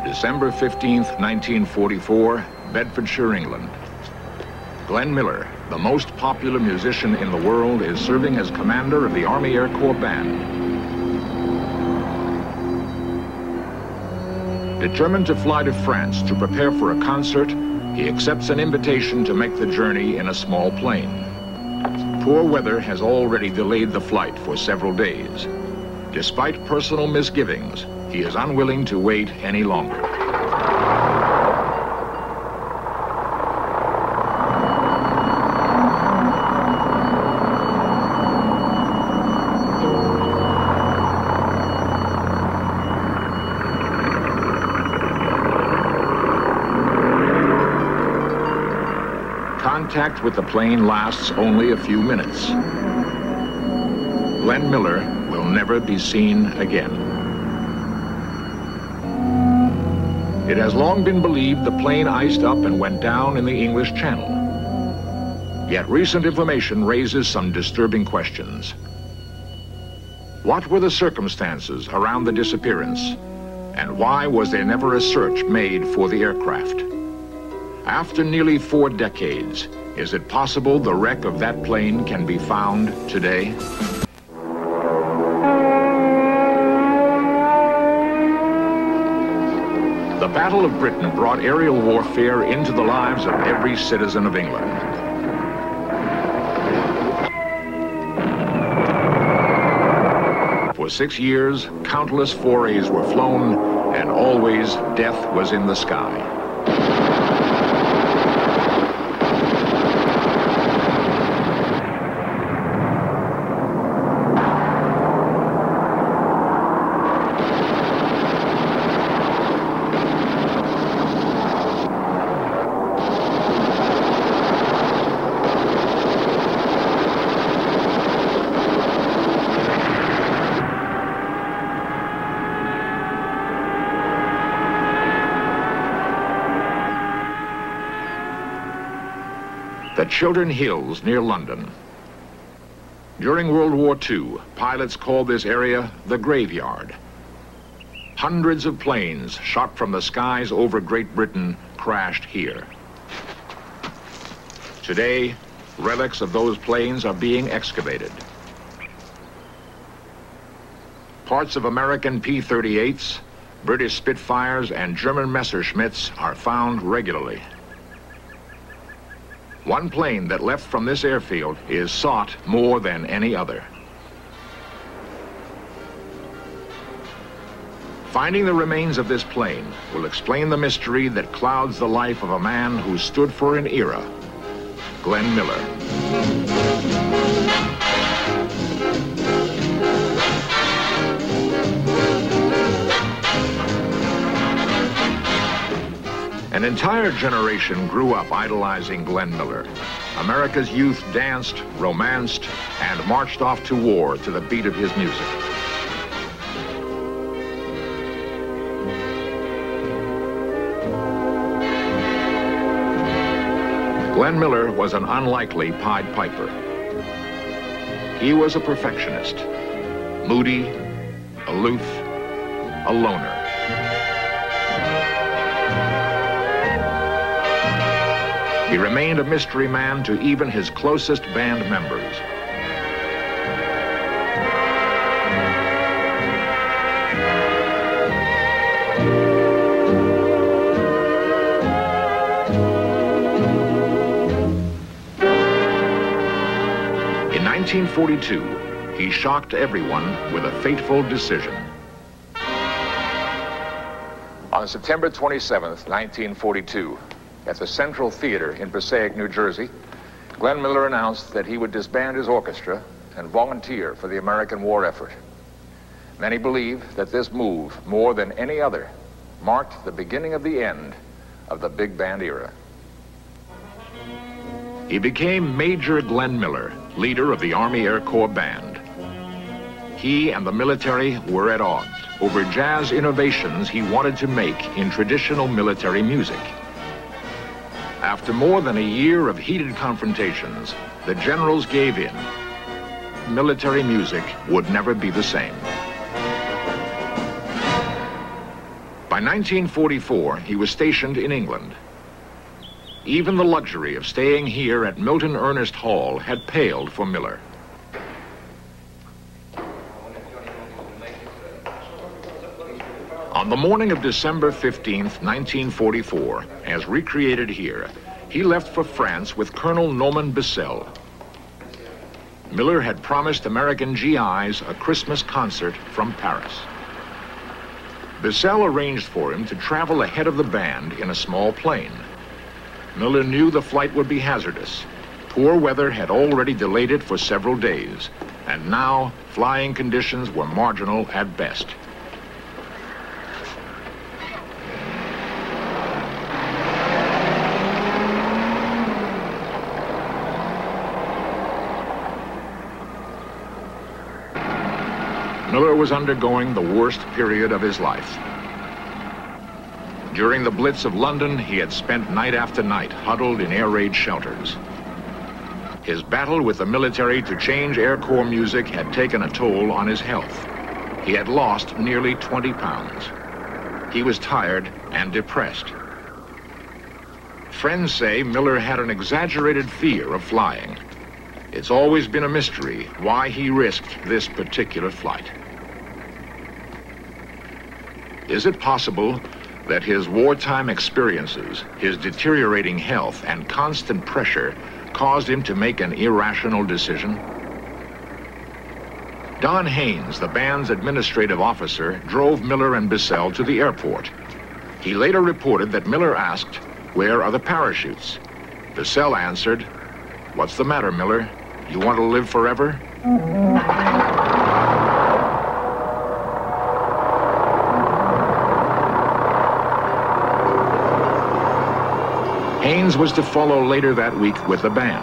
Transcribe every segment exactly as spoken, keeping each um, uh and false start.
December fifteenth, nineteen forty-four, Bedfordshire, England. Glenn Miller, the most popular musician in the world, is serving as commander of the Army Air Corps Band. Determined to fly to France to prepare for a concert, he accepts an invitation to make the journey in a small plane. Poor weather has already delayed the flight for several days. Despite personal misgivings, he is unwilling to wait any longer. Contact with the plane lasts only a few minutes. Glenn Miller will never be seen again. It has long been believed the plane iced up and went down in the English Channel. Yet recent information raises some disturbing questions. What were the circumstances around the disappearance? And why was there never a search made for the aircraft? After nearly four decades, is it possible the wreck of that plane can be found today? The Battle of Britain brought aerial warfare into the lives of every citizen of England. For six years, countless forays were flown, and always death was in the sky. The Chiltern Hills near London. During World War Two, pilots called this area the graveyard. Hundreds of planes shot from the skies over Great Britain crashed here. Today, relics of those planes are being excavated. Parts of American P thirty-eights, British Spitfires, and German Messerschmitts are found regularly. One plane that left from this airfield is sought more than any other. Finding the remains of this plane will explain the mystery that clouds the life of a man who stood for an era, Glenn Miller. An entire generation grew up idolizing Glenn Miller. America's youth danced, romanced, and marched off to war to the beat of his music. Glenn Miller was an unlikely Pied Piper. He was a perfectionist, moody, aloof, a loner. He remained a mystery man to even his closest band members. In nineteen forty-two, he shocked everyone with a fateful decision. On September twenty-seventh, nineteen forty-two, at the Central Theater in Passaic, New Jersey, Glenn Miller announced that he would disband his orchestra and volunteer for the American war effort. Many believe that this move, more than any other, marked the beginning of the end of the big band era. He became Major Glenn Miller, leader of the Army Air Corps Band. He and the military were at odds over jazz innovations he wanted to make in traditional military music. After more than a year of heated confrontations, the generals gave in. Military music would never be the same. By By nineteen forty-four, he was stationed in England. Even the luxury of staying here at Milton Ernest Hall had paled for Miller. On the morning of December fifteenth, nineteen forty-four, as recreated here, he left for France with Colonel Norman Bissell. Miller had promised American G Is a Christmas concert from Paris. Bissell arranged for him to travel ahead of the band in a small plane. Miller knew the flight would be hazardous. Poor weather had already delayed it for several days, and now flying conditions were marginal at best. Miller was undergoing the worst period of his life. During the Blitz of London, he had spent night after night huddled in air raid shelters. His battle with the military to change Air Corps music had taken a toll on his health. He had lost nearly twenty pounds. He was tired and depressed. Friends say Miller had an exaggerated fear of flying. It's always been a mystery why he risked this particular flight. Is it possible that his wartime experiences, his deteriorating health, and constant pressure caused him to make an irrational decision? Don Haynes, the band's administrative officer, drove Miller and Bissell to the airport. He later reported that Miller asked, "Where are the parachutes?" Bissell answered, "What's the matter, Miller? You want to live forever?" Haynes was to follow later that week with the band.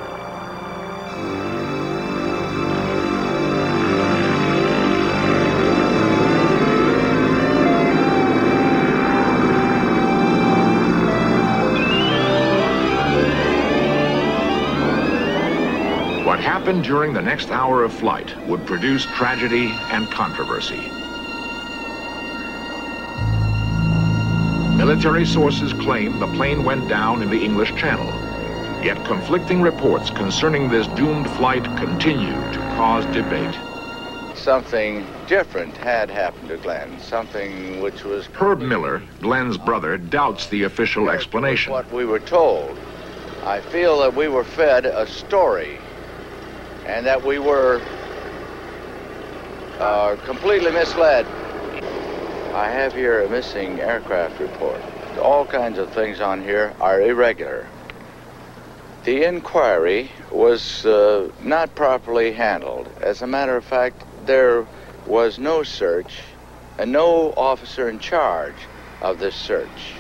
What happened during the next hour of flight would produce tragedy and controversy. Military sources claim the plane went down in the English Channel, yet conflicting reports concerning this doomed flight continue to cause debate. Something different had happened to Glenn, something which was... Herb Miller, Glenn's brother, doubts the official explanation. What we were told. I feel that we were fed a story, and that we were uh, completely misled. I have here a missing aircraft report. All kinds of things on here are irregular. The inquiry was uh, not properly handled. As a matter of fact, there was no search and no officer in charge of this search.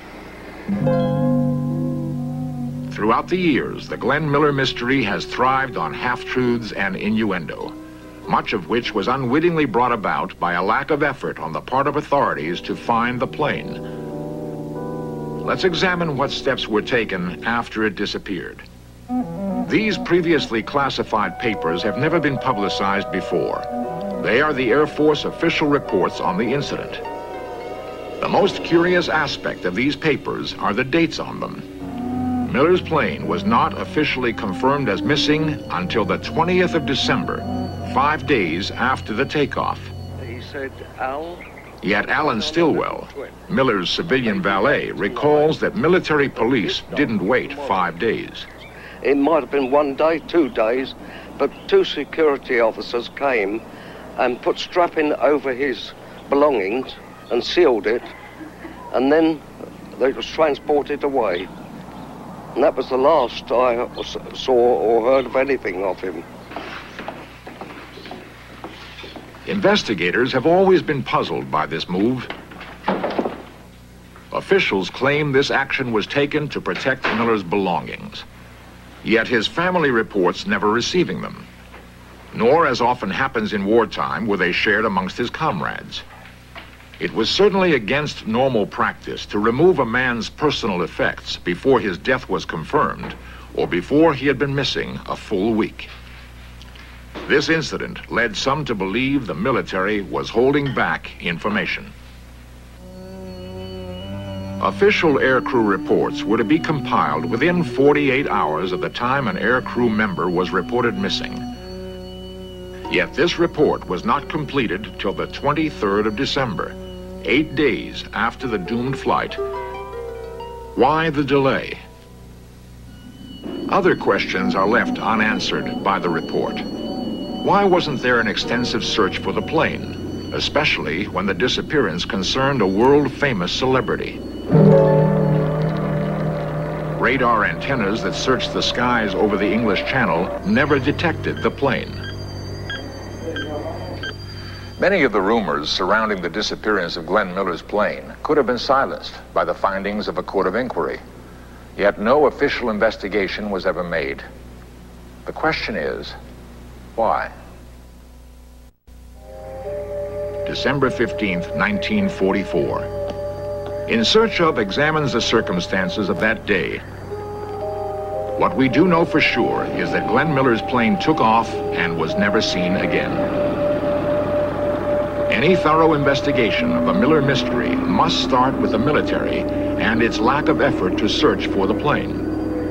Throughout the years, the Glenn Miller mystery has thrived on half-truths and innuendo, much of which was unwittingly brought about by a lack of effort on the part of authorities to find the plane. Let's examine what steps were taken after it disappeared. These previously classified papers have never been publicized before. They are the Air Force official reports on the incident. The most curious aspect of these papers are the dates on them. Miller's plane was not officially confirmed as missing until the twentieth of December, five days after the takeoff. He said, Al? Yet Alan Stilwell, Miller's civilian valet, recalls that military police didn't wait five days. It might have been one day, two days, but two security officers came and put strapping over his belongings and sealed it, and then they was transported away. And that was the last I saw or heard of anything of him. Investigators have always been puzzled by this move. Officials claim this action was taken to protect Miller's belongings. Yet his family reports never receiving them. Nor, as often happens in wartime, were they shared amongst his comrades. It was certainly against normal practice to remove a man's personal effects before his death was confirmed or before he had been missing a full week. This incident led some to believe the military was holding back information. Official aircrew reports were to be compiled within forty-eight hours of the time an aircrew member was reported missing. Yet this report was not completed till the twenty-third of December, eight days after the doomed flight. Why the delay? Other questions are left unanswered by the report. Why wasn't there an extensive search for the plane, especially when the disappearance concerned a world-famous celebrity? Radar antennas that searched the skies over the English Channel never detected the plane. Many of the rumors surrounding the disappearance of Glenn Miller's plane could have been silenced by the findings of a court of inquiry. Yet no official investigation was ever made. The question is, why? December fifteenth, nineteen forty-four. In Search Of examines the circumstances of that day. What we do know for sure is that Glenn Miller's plane took off and was never seen again. Any thorough investigation of the Miller mystery must start with the military and its lack of effort to search for the plane.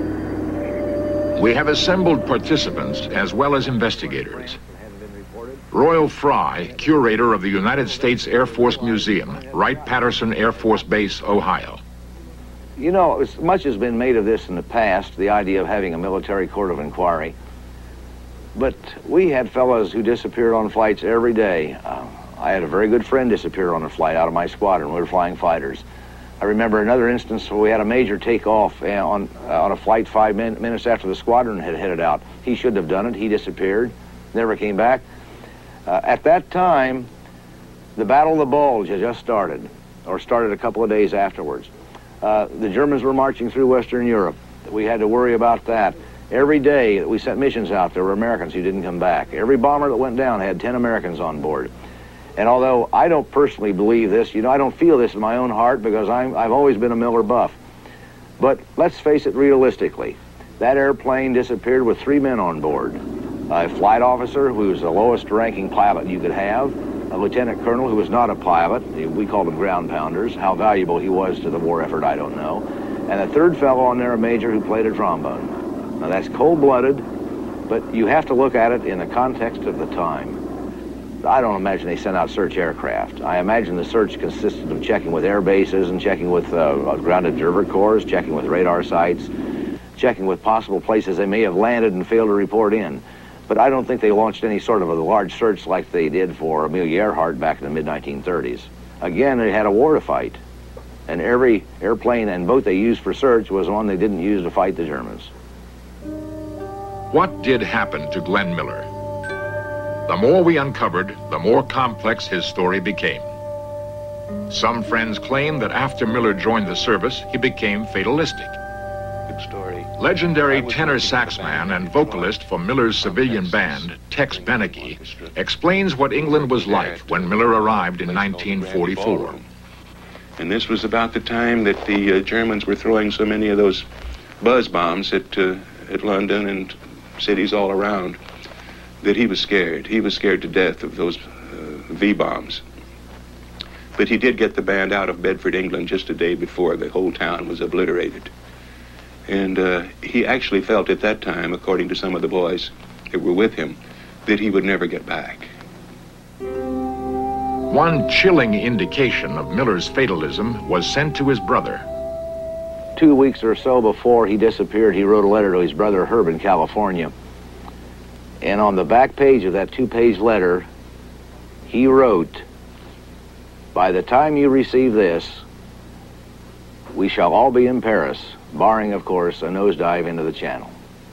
We have assembled participants as well as investigators. Royal Fry, curator of the United States Air Force Museum, Wright-Patterson Air Force Base, Ohio. You know, as much has been made of this in the past, the idea of having a military court of inquiry. But we had fellows who disappeared on flights every day. Uh, I had a very good friend disappear on a flight out of my squadron. We were flying fighters. I remember another instance where we had a major take off uh, on, uh, on a flight five min minutes after the squadron had headed out. He shouldn't have done it. He disappeared, never came back. Uh, at that time, the Battle of the Bulge had just started, or started a couple of days afterwards. Uh, the Germans were marching through Western Europe. We had to worry about that. Every day that we sent missions out, there were Americans who didn't come back. Every bomber that went down had ten Americans on board. And although I don't personally believe this, you know, I don't feel this in my own heart because I'm, I've always been a Miller buff. But let's face it realistically. That airplane disappeared with three men on board. A flight officer who was the lowest ranking pilot you could have, a lieutenant colonel who was not a pilot, we called them ground pounders. How valuable he was to the war effort, I don't know. And a third fellow on there, a major who played a trombone. Now that's cold-blooded, but you have to look at it in the context of the time. I don't imagine they sent out search aircraft. I imagine the search consisted of checking with air bases and checking with uh, ground observer corps, checking with radar sites, checking with possible places they may have landed and failed to report in. But I don't think they launched any sort of a large search like they did for Amelia Earhart back in the mid nineteen thirties. Again, they had a war to fight. And every airplane and boat they used for search was one they didn't use to fight the Germans. What did happen to Glenn Miller? The more we uncovered, the more complex his story became. Some friends claim that after Miller joined the service, he became fatalistic. Good story. Legendary tenor saxman and vocalist for Miller's civilian band, Tex Beneke, explains what England was like when Miller arrived in nineteen forty-four. And this was about the time that the uh, Germans were throwing so many of those buzz bombs at, uh, at London and cities all around, that he was scared. He was scared to death of those uh, V-bombs. But he did get the band out of Bedford, England just a day before the whole town was obliterated. And uh, he actually felt at that time, according to some of the boys that were with him, that he would never get back. One chilling indication of Miller's fatalism was sent to his brother. Two weeks or so before he disappeared, he wrote a letter to his brother Herb in California. And on the back page of that two-page letter, he wrote, "By the time you receive this, we shall all be in Paris, barring, of course, a nosedive into the Channel."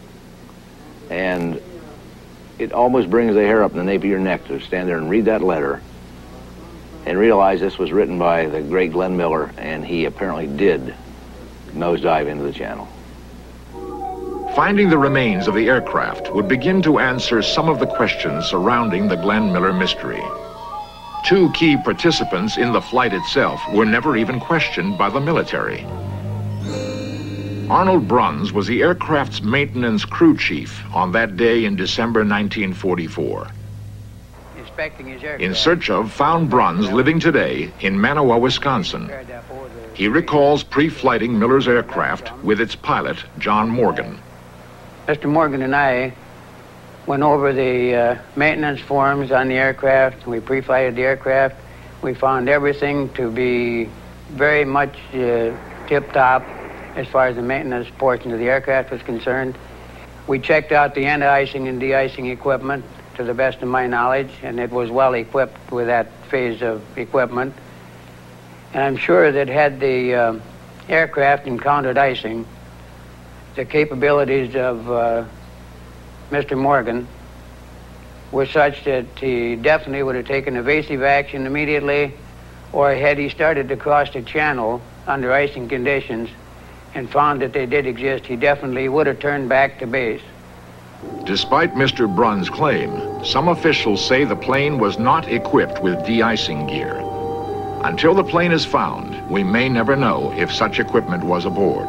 And it almost brings the hair up in the nape of your neck to stand there and read that letter and realize this was written by the great Glenn Miller, and he apparently did nosedive into the Channel. Finding the remains of the aircraft would begin to answer some of the questions surrounding the Glenn Miller mystery. Two key participants in the flight itself were never even questioned by the military. Arnold Bruns was the aircraft's maintenance crew chief on that day in December nineteen forty-four. His inspecting his aircraft. In search of found Bruns living today in Manawa, Wisconsin. He recalls pre-flighting Miller's aircraft with its pilot, John Morgan. Mister Morgan and I went over the uh, maintenance forms on the aircraft. We pre-flighted the aircraft. We found everything to be very much uh, tip-top as far as the maintenance portion of the aircraft was concerned. We checked out the anti-icing and de-icing equipment to the best of my knowledge, and it was well equipped with that phase of equipment. And I'm sure that had the uh, aircraft encountered icing, the capabilities of uh, Mister Morgan were such that he definitely would have taken evasive action immediately, or had he started to cross the channel under icing conditions and found that they did exist, he definitely would have turned back to base. Despite Mister Brun's claim, some officials say the plane was not equipped with de-icing gear. Until the plane is found, we may never know if such equipment was aboard.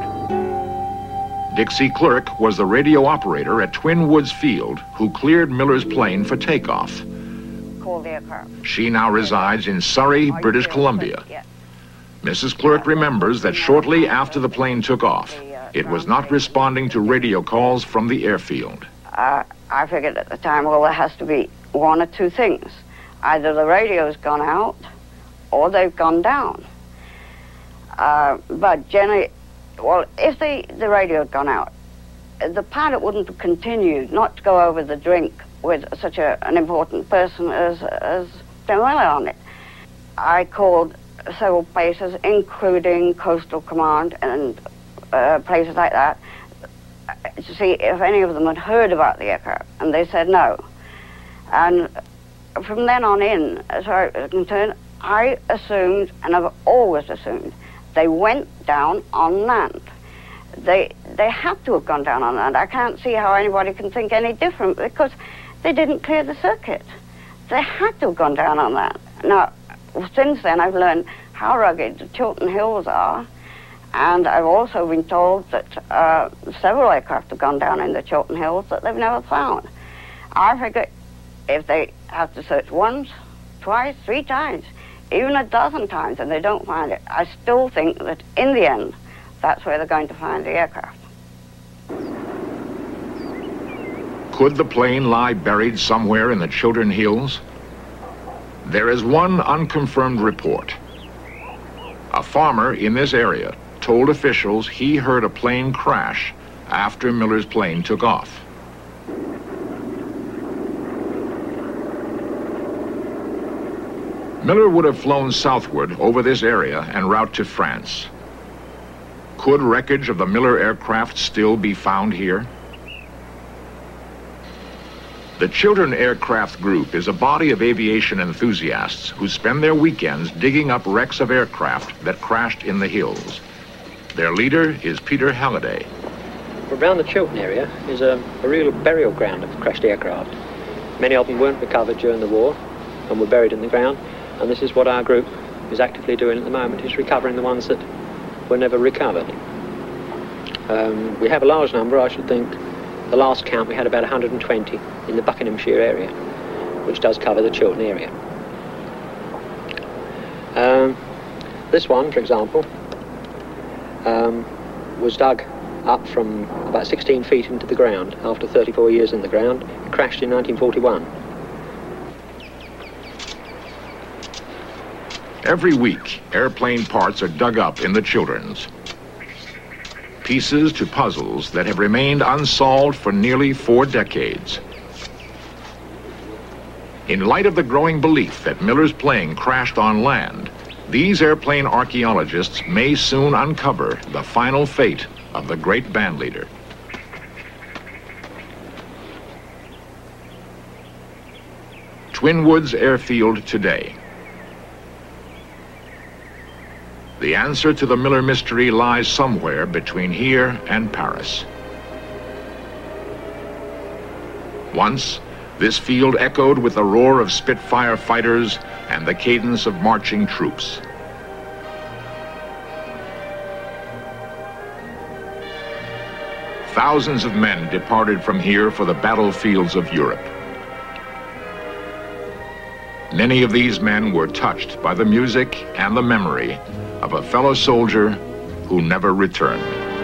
Dixie Clerk was the radio operator at Twin Woods Field who cleared Miller's plane for takeoff. Call the aircraft. She now resides in Surrey, British Columbia. Missus Clerk remembers that shortly after the plane took off, it was not responding to radio calls from the airfield. Uh, I figured at the time, well, there has to be one or two things. Either the radio's gone out or they've gone down. Uh, but generally, well, if the, the radio had gone out, the pilot wouldn't have continued not to go over the drink with such a, an important person as, as Miller on it. I called several places, including Coastal Command and uh, places like that, to see if any of them had heard about the aircraft, and they said no. And from then on in, as far as I was concerned, I assumed, and I've always assumed, they went down on land. They they had to have gone down on land. I can't see how anybody can think any different, because they didn't clear the circuit. They had to have gone down on land. Now, since then, I've learned how rugged the Chiltern Hills are, and I've also been told that uh, several aircraft have gone down in the Chiltern Hills that they've never found. I figure if they have to search once, twice, three times, even a dozen times, and they don't find it, I still think that in the end, that's where they're going to find the aircraft. Could the plane lie buried somewhere in the Chiltern Hills? There is one unconfirmed report. A farmer in this area told officials he heard a plane crash after Miller's plane took off. Miller would have flown southward over this area en route to France. Could wreckage of the Miller aircraft still be found here? The Chiltern Aircraft Group is a body of aviation enthusiasts who spend their weekends digging up wrecks of aircraft that crashed in the hills. Their leader is Peter Halliday. Around the Chiltern area is a, a real burial ground of crashed aircraft. Many of them weren't recovered during the war and were buried in the ground, and this is what our group is actively doing at the moment, is recovering the ones that were never recovered. Um, we have a large number, I should think. The last count we had about one hundred twenty in the Buckinghamshire area, which does cover the Chiltern area. Um, this one, for example, um, was dug up from about sixteen feet into the ground after thirty-four years in the ground. It crashed in nineteen forty-one. Every week, airplane parts are dug up in the Chilterns. Pieces to puzzles that have remained unsolved for nearly four decades. In light of the growing belief that Miller's plane crashed on land, these airplane archaeologists may soon uncover the final fate of the great bandleader. Twin Woods Airfield today. The answer to the Miller mystery lies somewhere between here and Paris. Once, this field echoed with the roar of Spitfire fighters and the cadence of marching troops. Thousands of men departed from here for the battlefields of Europe. Many of these men were touched by the music and the memory of a fellow soldier who never returned.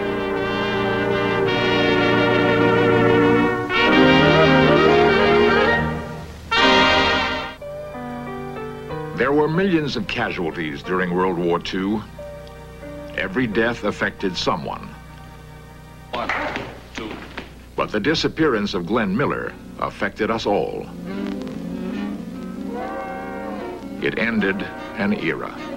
There were millions of casualties during World War Two. Every death affected someone. One, two. But the disappearance of Glenn Miller affected us all. It ended an era.